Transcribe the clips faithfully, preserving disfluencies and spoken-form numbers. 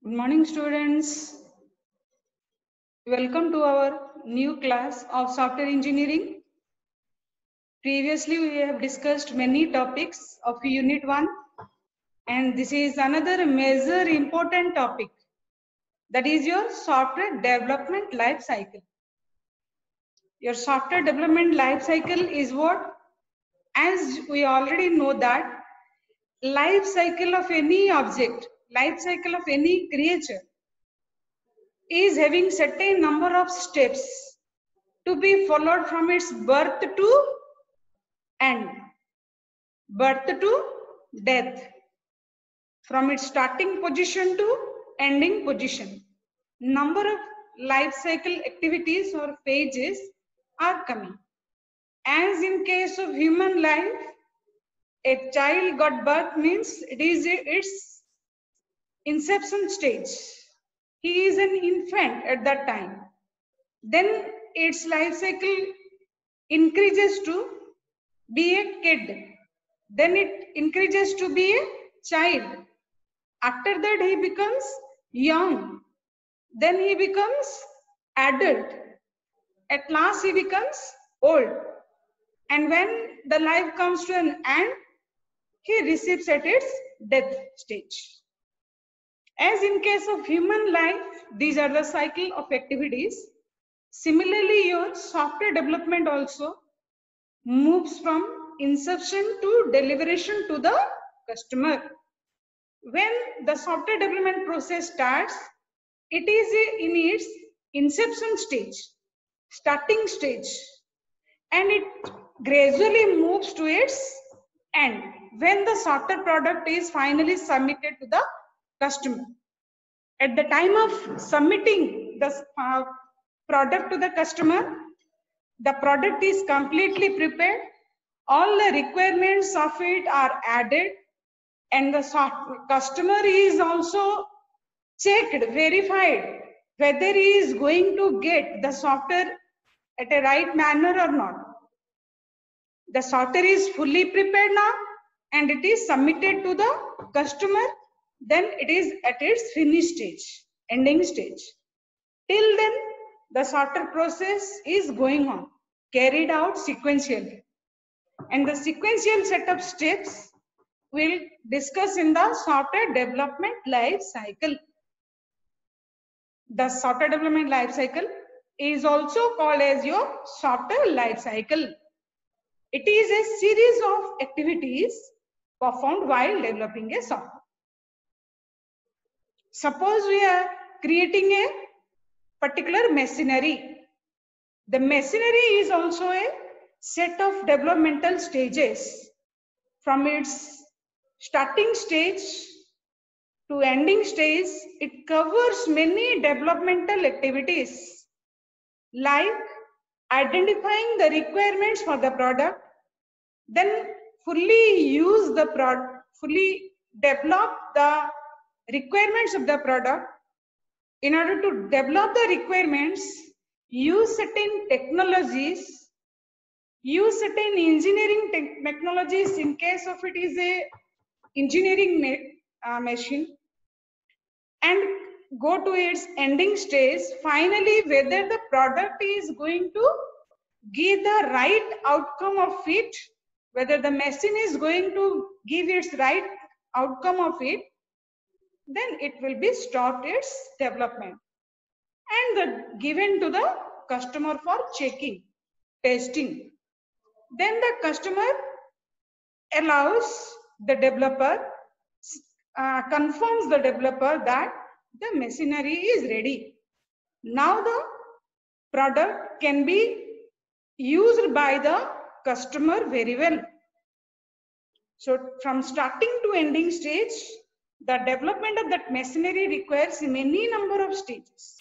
Good morning, students. Welcome to our new class of software engineering. Previously, we have discussed many topics of Unit one, and this is another major important topic, that is your software development life cycle. Your software development life cycle is what? As we already know that life cycle of any object, life cycle of any creature is having certain number of steps to be followed from its birth to end, birth to death, from its starting position to ending position. Number of life cycle activities or phases are coming. As in case of human life, a child got birth means it is its inception stage. He is an infant at that time. Then its life cycle increases to be a kid. Then it increases to be a child. After that he becomes young. Then he becomes adult. At last he becomes old. And when the life comes to an end, he receives at its death stage. As in case of human life, these are the cycle of activities. Similarly, your software development also moves from inception to deliveration to the customer. When the software development process starts, it is in its inception stage, starting stage, and it gradually moves to its end when the software product is finally submitted to the customer. At the time of submitting the uh, product to the customer, the product is completely prepared, all the requirements of it are added, and the customer is also checked, verified whether he is going to get the software at a right manner or not. The software is fully prepared now and it is submitted to the customer. Then it is at its finish stage, ending stage. Till then, the software process is going on, carried out sequentially. And the sequential set of steps we'll discuss in the software development life cycle. The software development life cycle is also called as your software life cycle. It is a series of activities performed while developing a software. Suppose we are creating a particular machinery. The machinery is also a set of developmental stages. From its starting stage to ending stage, it covers many developmental activities like identifying the requirements for the product, then fully use the product, fully develop the requirements of the product. In order to develop the requirements, use certain technologies, use certain engineering te technologies in case of it is a engineering ma uh, machine, and go to its ending stage. Finally, whether the product is going to give the right outcome of it, whether the machine is going to give its right outcome of it, then it will be stopped its development and the given to the customer for checking, testing. Then the customer allows the developer, uh, confirms the developer that the machinery is ready. Now the product can be used by the customer very well. So from starting to ending stage, the development of that machinery requires many number of stages.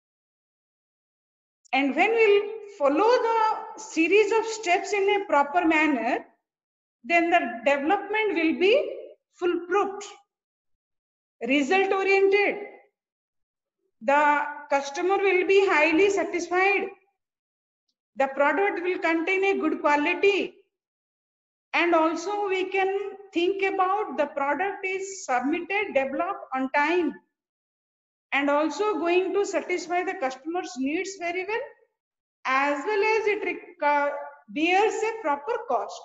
And when we'll follow the series of steps in a proper manner, then the development will be foolproof, result oriented. The customer will be highly satisfied. The product will contain a good quality. And also we can think about the product is submitted, developed on time. and also going to satisfy the customer's needs very well, as well as it bears a proper cost.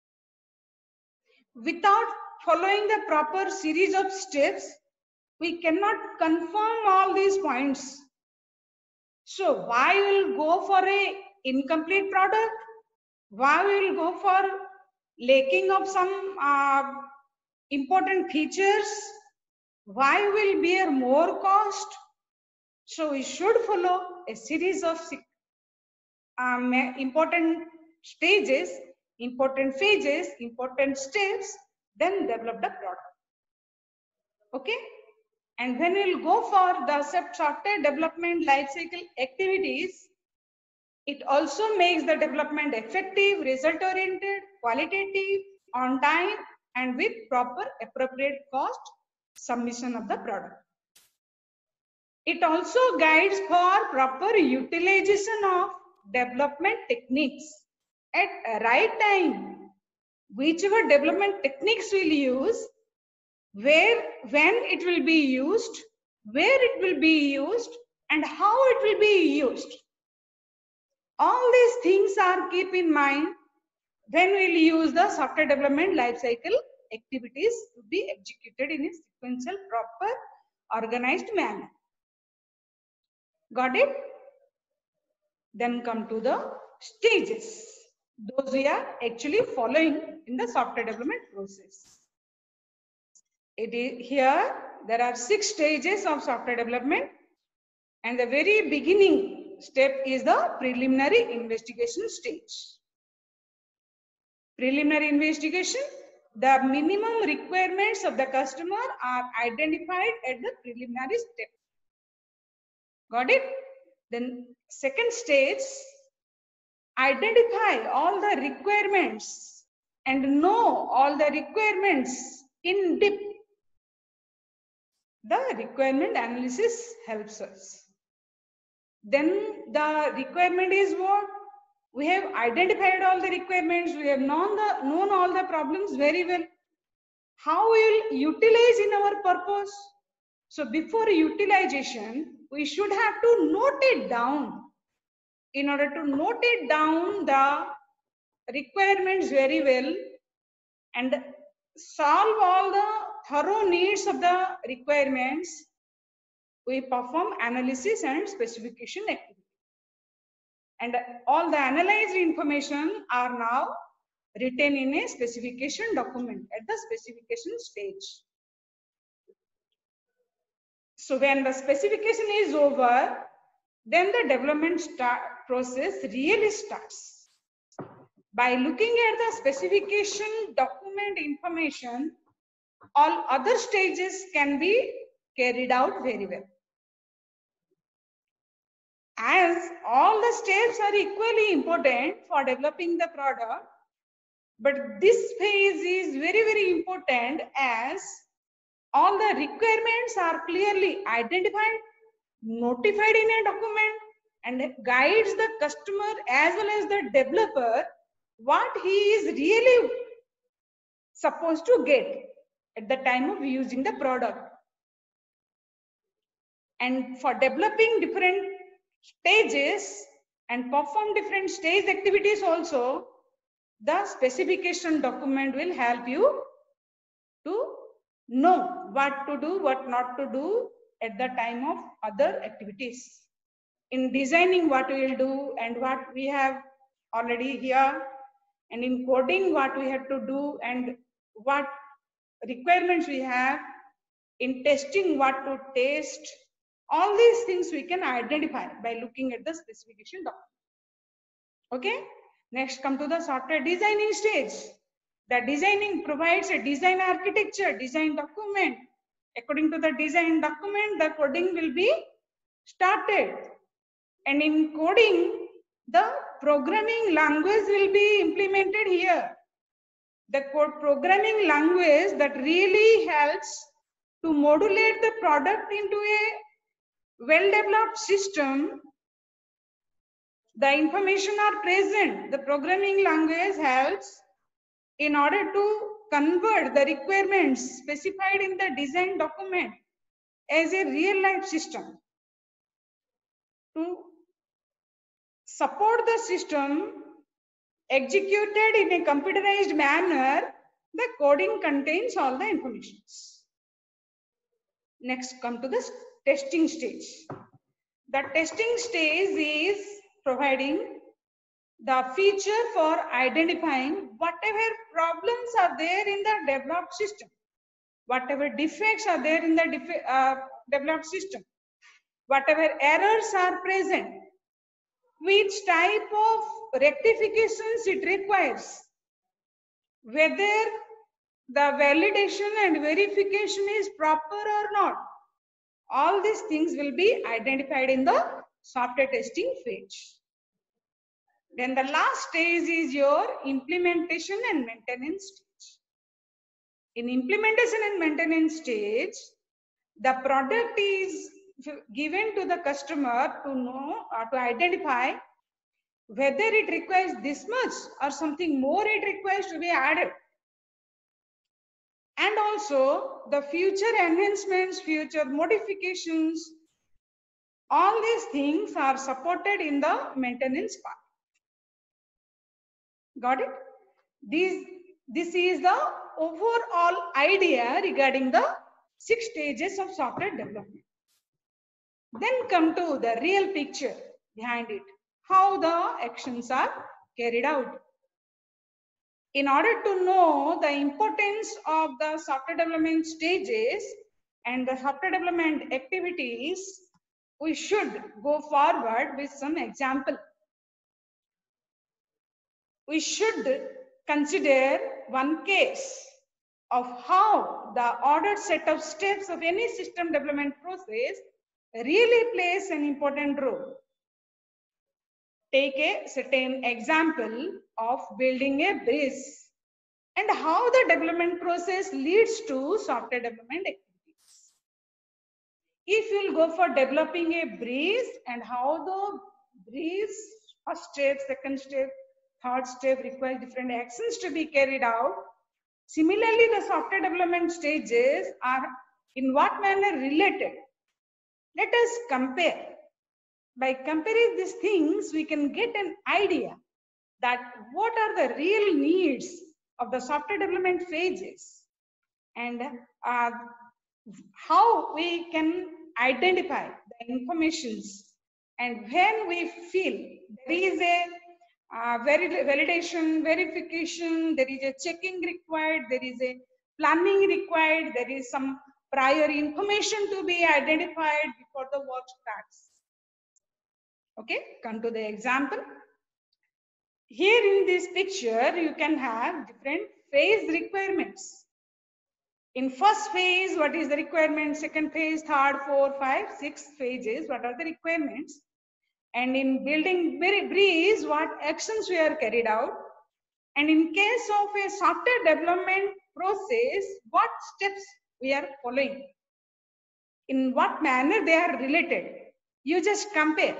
Without following the proper series of steps, we cannot confirm all these points. So why will go for a incomplete product? Why will go for lacking of some uh, important features? Why will bear more cost? So we should follow a series of um, important stages, important phases, important steps, then develop the product. Okay? And when we'll go for the software development lifecycle activities, it also makes the development effective, result-oriented, qualitative, on time, and with proper appropriate cost submission of the product. It also guides for proper utilization of development techniques at a right time. Whichever development techniques we'll use, where, when it will be used, where it will be used, and how it will be used. All these things are keep in mind when we'll use the software development lifecycle activities to be executed in a sequential, proper, organized manner. Got it? Then come to the stages. Those we are actually following in the software development process. It is here there are six stages of software development, and the very beginning step is the preliminary investigation stage. Preliminary investigation, the minimum requirements of the customer are identified at the preliminary step. Got it? Then second stage, identify all the requirements and know all the requirements in depth. The requirement analysis helps us. Then the requirement is what? We have identified all the requirements. We have known, the, known all the problems very well. How we will utilize in our purpose? So before utilization, we should have to note it down. In order to note it down the requirements very well and solve all the thorough needs of the requirements, we perform analysis and specification activity. And all the analyzed information are now written in a specification document at the specification stage. So when the specification is over, then the development start process really starts. By looking at the specification document information, all other stages can be carried out very well. As all the steps are equally important for developing the product, but this phase is very, very important as all the requirements are clearly identified, notified in a document, and guides the customer as well as the developer what he is really supposed to get at the time of using the product. And for developing different stages and perform different stage activities also, the specification document will help you to know what to do, what not to do at the time of other activities. In designing what we will do and what we have already here, and in coding what we have to do and what requirements we have, in testing what to test, all these things we can identify by looking at the specification document. Okay, next come to the software designing stage. The designing provides a design architecture, design document. According to the design document, the coding will be started. And in coding, the programming language will be implemented here. The code programming language that really helps to modulate the product into a well-developed system. The information are present. The programming language helps in order to convert the requirements specified in the design document as a real life system. To support the system executed in a computerized manner, the coding contains all the informations. Next, come to the testing stage. The testing stage is providing the feature for identifying whatever problems are there in the developed system, whatever defects are there in the uh, developed system, whatever errors are present, which type of rectifications it requires, whether the validation and verification is proper or not. All these things will be identified in the software testing phase. Then the last stage is your implementation and maintenance stage. In implementation and maintenance stage, the product is given to the customer to know or to identify whether it requires this much or something more it requires to be added. And also the future enhancements, future modifications, all these things are supported in the maintenance part. Got it? These, this is the overall idea regarding the six stages of software development. Then come to the real picture behind it, how the actions are carried out. In order to know the importance of the software development stages and the software development activities, we should go forward with some example. We should consider one case of how the ordered set of steps of any system development process really plays an important role. Take a certain example of building a bridge and how the development process leads to software development activities. If you'll go for developing a bridge and how the bridge, first step, second step, third step requires different actions to be carried out. Similarly, the software development stages are in what manner related. Let us compare. By comparing these things, we can get an idea that what are the real needs of the software development phases and uh, how we can identify the informations, and when we feel there is a uh, validation, verification, there is a checking required, there is a planning required, there is some prior information to be identified before the work starts. Okay, come to the example. Here in this picture, you can have different phase requirements. In first phase, what is the requirement? Second phase, third, fourth, five, six phases, what are the requirements? And in building bridge, what actions we are carried out? And in case of a software development process, what steps we are following? In what manner they are related? You just compare.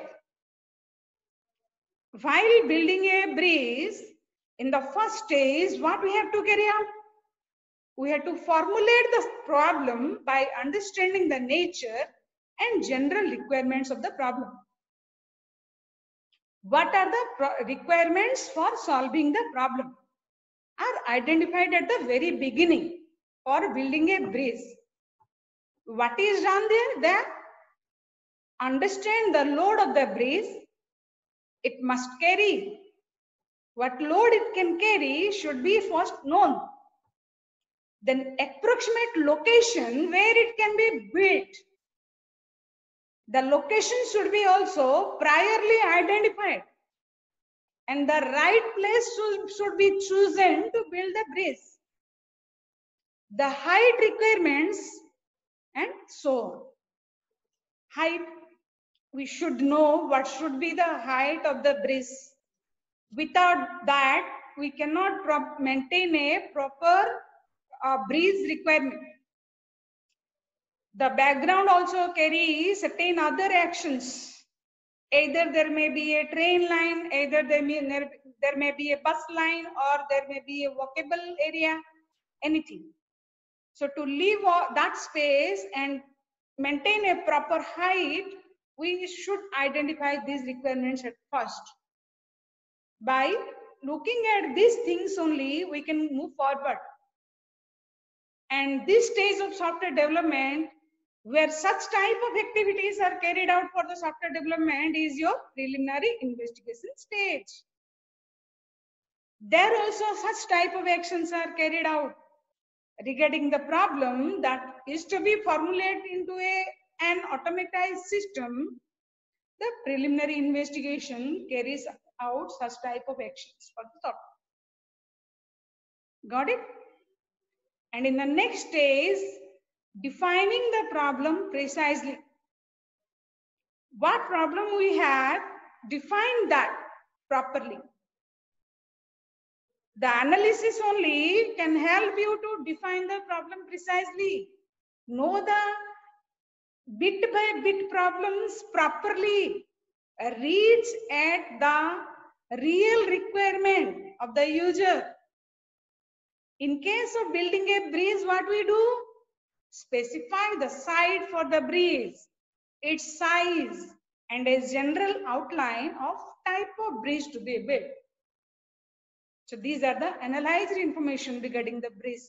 While building a bridge, in the first stage, what we have to carry out? We have to formulate the problem by understanding the nature and general requirements of the problem. What are the requirements for solving the problem? Are identified at the very beginning for building a bridge. What is done there? There, understand the load of the bridge. It must carry. What load it can carry should be first known. Then approximate location where it can be built. The location should be also priorly identified. And the right place should, should be chosen to build the bridge. The height requirements and so on. Height, we should know what should be the height of the bridge. Without that, we cannot maintain a proper uh, bridge requirement. The background also carries certain other actions. Either there may be a train line, either there may, there may be a bus line, or there may be a walkable area, anything. So to leave that space and maintain a proper height, we should identify these requirements at first. By looking at these things only, we can move forward. And this stage of software development, where such type of activities are carried out for the software development, is your preliminary investigation stage. There also such type of actions are carried out regarding the problem that is to be formulated into a, an automatized system. The preliminary investigation carries out such type of actions for the software. Got it? And in the next stage, defining the problem precisely. What problem we have, define that properly. The analysis only can help you to define the problem precisely. Know the bit by bit problems properly. Reach at the real requirement of the user. In case of building a bridge, what we do? Specify the site for the bridge, its size, and a general outline of type of bridge to be built. So these are the analyzed information regarding the bridge.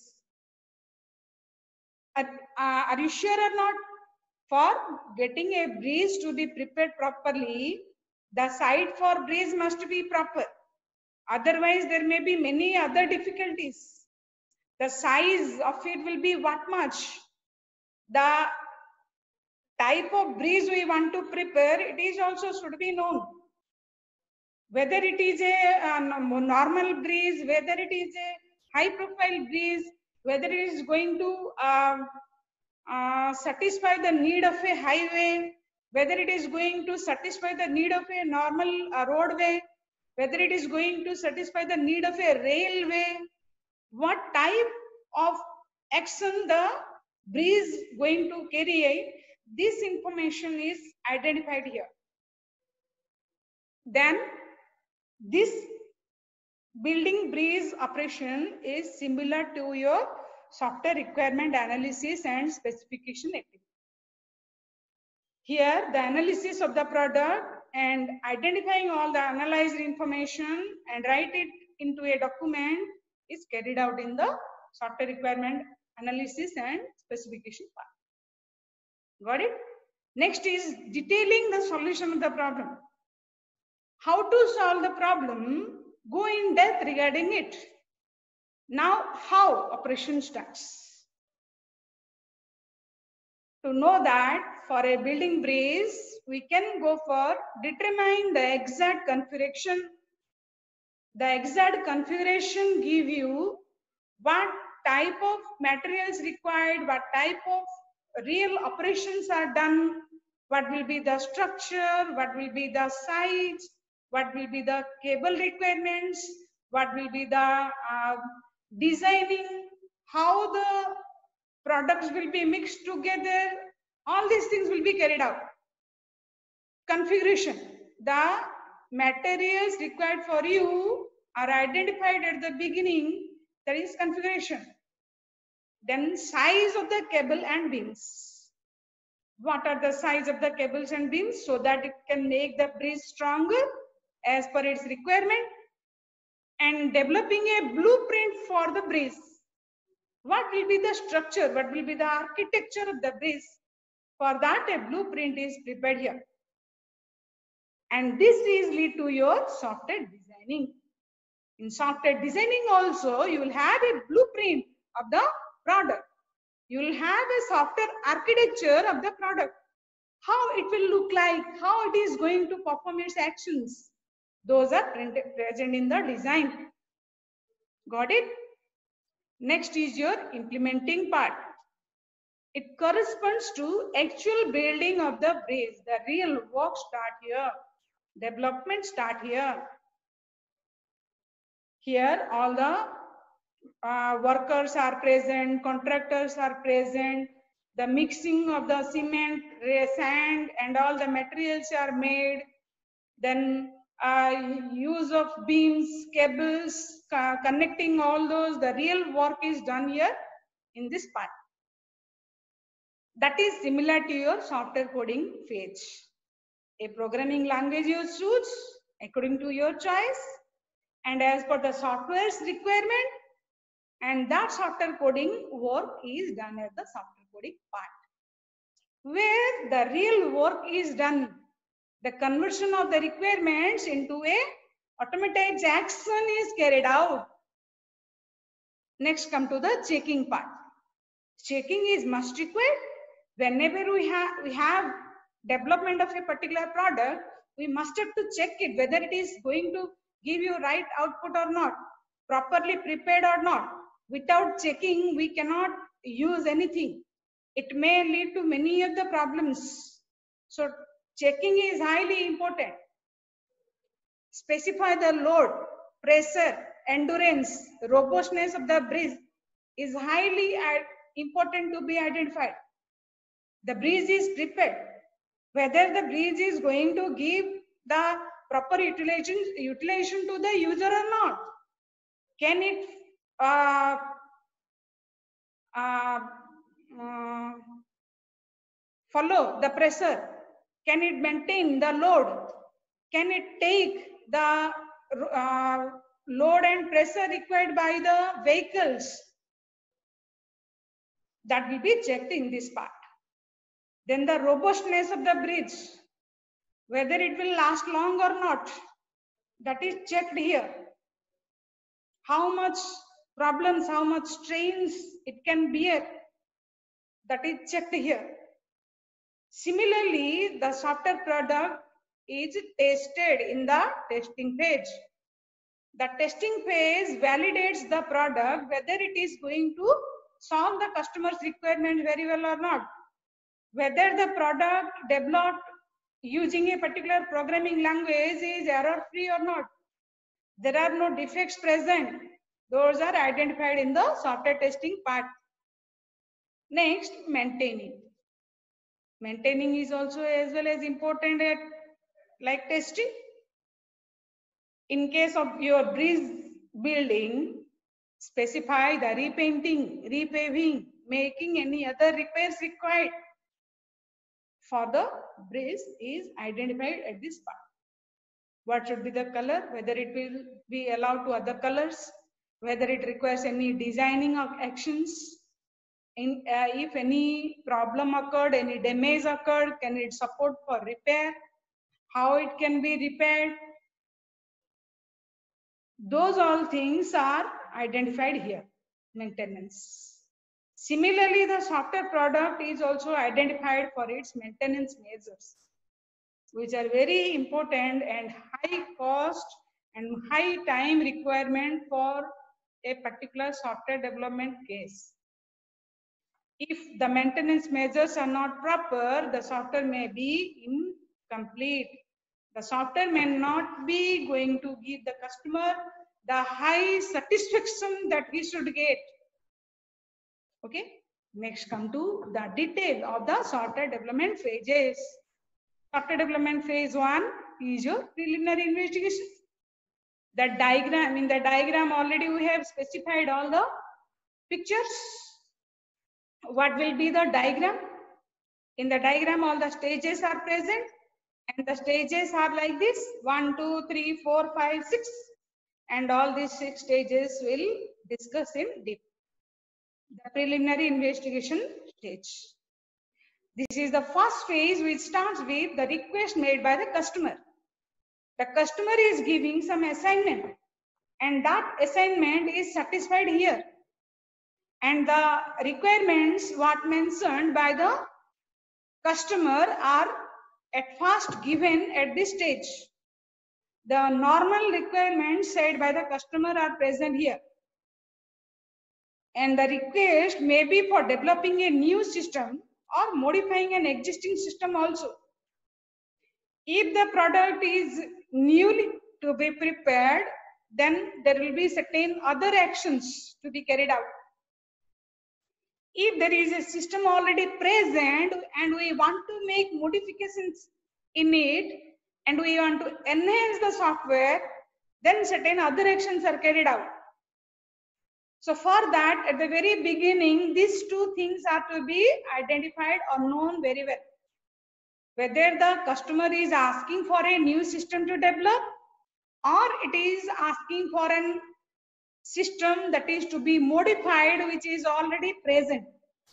Are, uh, are you sure or not? For getting a bridge to be prepared properly, the site for bridge must be proper. Otherwise, there may be many other difficulties. The size of it will be what much? The type of bridge we want to prepare, it is also should be known. Whether it is a uh, normal bridge, whether it is a high profile bridge, whether it is going to uh, uh, satisfy the need of a highway, whether it is going to satisfy the need of a normal uh, roadway, whether it is going to satisfy the need of a railway, what type of action the bridge going to carry, this information is identified here. Then this building bridge operation is similar to your software requirement analysis and specification activity. Here the analysis of the product and identifying all the analyzed information and write it into a document is carried out in the software requirement analysis and specification part. Got it? Next is detailing the solution of the problem. How to solve the problem, go in depth regarding it. Now, how operation starts. To know that for a building bridge, we can go for determine the exact configuration. The exact configuration give you what type of materials required, what type of real operations are done, what will be the structure, what will be the size, what will be the cable requirements, what will be the uh, designing, how the products will be mixed together. All these things will be carried out. Configuration. The materials required for you are identified at the beginning. That is configuration. Then size of the cable and beams. What are the size of the cables and beams so that it can make the bridge stronger as per its requirement. And developing a blueprint for the bridge. What will be the structure? What will be the architecture of the bridge? For that, a blueprint is prepared here. And this is lead to your software designing. In software designing also, you will have a blueprint of the product. You will have a software architecture of the product. How it will look like, how it is going to perform its actions. Those are present in the design. Got it? Next is your implementing part. It corresponds to actual building of the bridge. The real work start here. Development start here. Here all the uh, workers are present, contractors are present, the mixing of the cement, sand and all the materials are made. Then uh, use of beams, cables, uh, connecting all those, the real work is done here in this part. That is similar to your software coding phase. A programming language you choose according to your choice and as per the software's requirement, and that software coding work is done at the software coding part. Where the real work is done, the conversion of the requirements into a automated action is carried out. Next, come to the checking part. Checking is must required. Whenever we have we have development of a particular product, we must have to check it whether it is going to give you right output or not, properly prepared or not. Without checking, we cannot use anything. It may lead to many of the problems. So checking is highly important. Specify the load, pressure, endurance, robustness of the bridge is highly important to be identified. The bridge is prepared. Whether the bridge is going to give the proper utilization, utilization to the user or not. Can it uh, uh, uh, follow the pressure? Can it maintain the load? Can it take the uh, load and pressure required by the vehicles? That will be checked in this part. Then the robustness of the bridge, whether it will last long or not, that is checked here. How much problems, how much strains it can bear, that is checked here. Similarly, the software product is tested in the testing phase. The testing phase validates the product whether it is going to solve the customer's requirement very well or not. Whether the product developed using a particular programming language is error free or not. There are no defects present. Those are identified in the software testing part. Next, maintaining. Maintaining is also as well as important at like testing. In case of your bridge building, specify the repainting, repaving, making any other repairs required for the bridge is identified at this part. What should be the color, whether it will be allowed to other colors, whether it requires any designing of actions, in, uh, if any problem occurred, any damage occurred, can it support for repair, how it can be repaired. Those all things are identified here, maintenance. Similarly, the software product is also identified for its maintenance measures, which are very important and high cost and high time requirement for a particular software development case. If the maintenance measures are not proper, the software may be incomplete. The software may not be going to give the customer the high satisfaction that he should get. Okay, next come to the detail of the software development phases. Software development phase one is your preliminary investigation. The diagram, in the diagram already we have specified all the pictures. What will be the diagram? In the diagram all the stages are present and the stages are like this, one, two, three, four, five, six, and all these six stages will discuss in deep. The preliminary investigation stage. This is the first phase which starts with the request made by the customer. The customer is giving some assignment and that assignment is satisfied here. And the requirements what mentioned by the customer are at first given at this stage. The normal requirements said by the customer are present here. And the request may be for developing a new system or modifying an existing system also. If the product is newly to be prepared, then there will be certain other actions to be carried out. If there is a system already present and we want to make modifications in it and we want to enhance the software, then certain other actions are carried out. So for that, at the very beginning, these two things are to be identified or known very well. Whether the customer is asking for a new system to develop, or it is asking for a system that is to be modified, which is already present.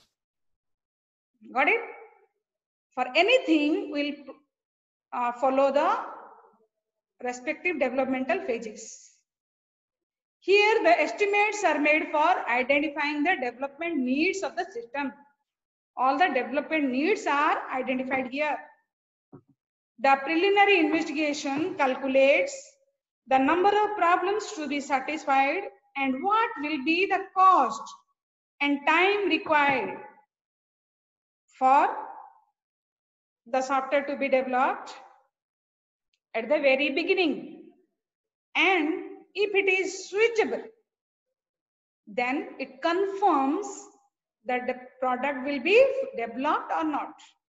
Got it? For anything, we'll uh, follow the respective developmental phases. Here, the estimates are made for identifying the development needs of the system. All the development needs are identified here. The preliminary investigation calculates the number of problems to be satisfied and what will be the cost and time required for the software to be developed at the very beginning. And if it is switchable, then it confirms that the product will be developed or not.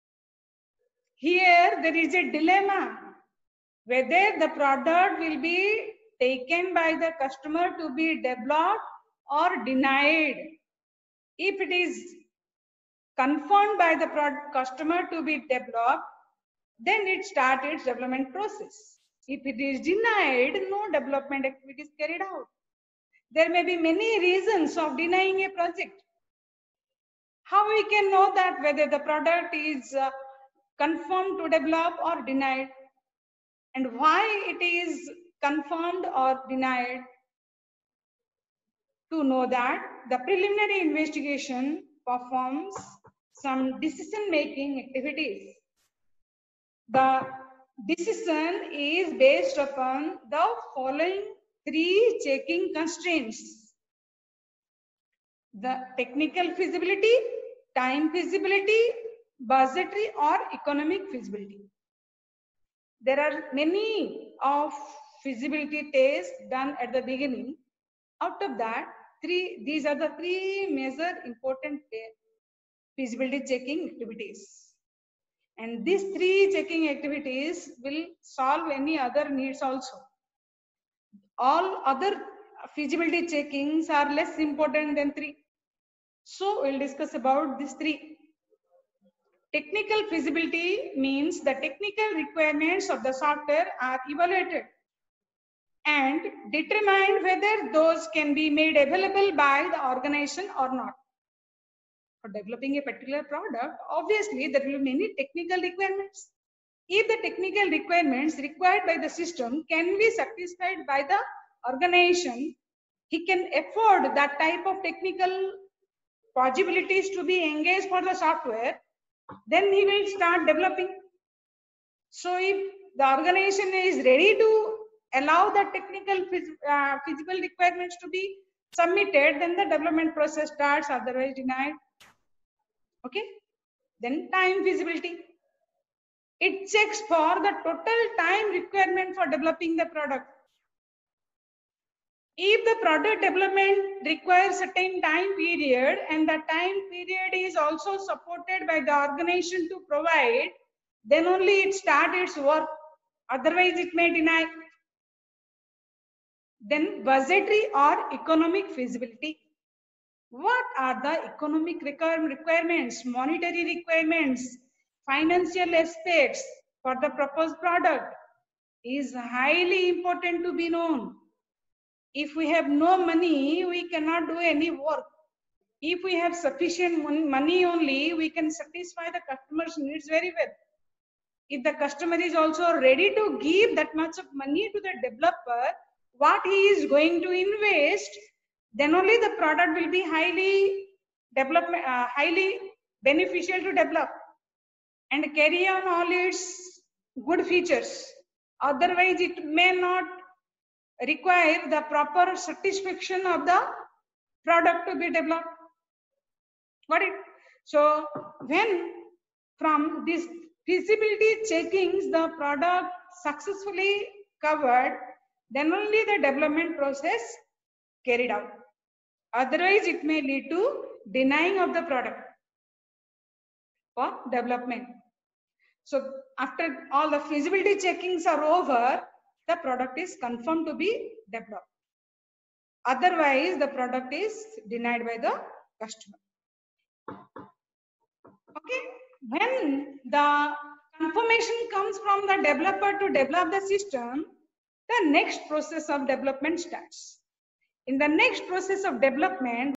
Here there is a dilemma whether the product will be taken by the customer to be developed or denied. If it is confirmed by the product customer to be developed, then it starts its development process. If it is denied, no development activity is carried out. There may be many reasons of denying a project. How we can know that whether the product is uh, confirmed to develop or denied, and why it is confirmed or denied? To know that, the preliminary investigation performs some decision making activities. The decision is based upon the following three checking constraints: the technical feasibility, time feasibility, budgetary or economic feasibility. There are many of feasibility tests done at the beginning. Out of that, three these are the three major important feasibility checking activities. And these three checking activities will solve any other needs also. All other feasibility checkings are less important than three. So we'll discuss about these three. Technical feasibility means the technical requirements of the software are evaluated and determined whether those can be made available by the organization or not. For developing a particular product, obviously there will be many technical requirements. If the technical requirements required by the system can be satisfied by the organization, he can afford that type of technical possibilities to be engaged for the software, then he will start developing. So if the organization is ready to allow the technical uh, feasible requirements to be submitted, then the development process starts, otherwise denied. Okay. Then time feasibility. It checks for the total time requirement for developing the product. If the product development requires a certain time period and the time period is also supported by the organization to provide, then only it starts its work. Otherwise, it may deny. Then budgetary or economic feasibility. What are the economic requirements, monetary requirements, financial aspects for the proposed product is highly important to be known. If we have no money, we cannot do any work. If we have sufficient money only, we can satisfy the customer's needs very well. If the customer is also ready to give that much of money to the developer, what he is going to invest, then only the product will be highly development, uh, highly beneficial to develop and carry on all its good features. Otherwise, it may not require the proper satisfaction of the product to be developed. Got it? So when from this feasibility checkings the product successfully covered, then only the development process carried out. Otherwise, it may lead to denying of the product for development. So after all the feasibility checkings are over, the product is confirmed to be developed. Otherwise, the product is denied by the customer. Okay, when the confirmation comes from the developer to develop the system, the next process of development starts. In the next process of development,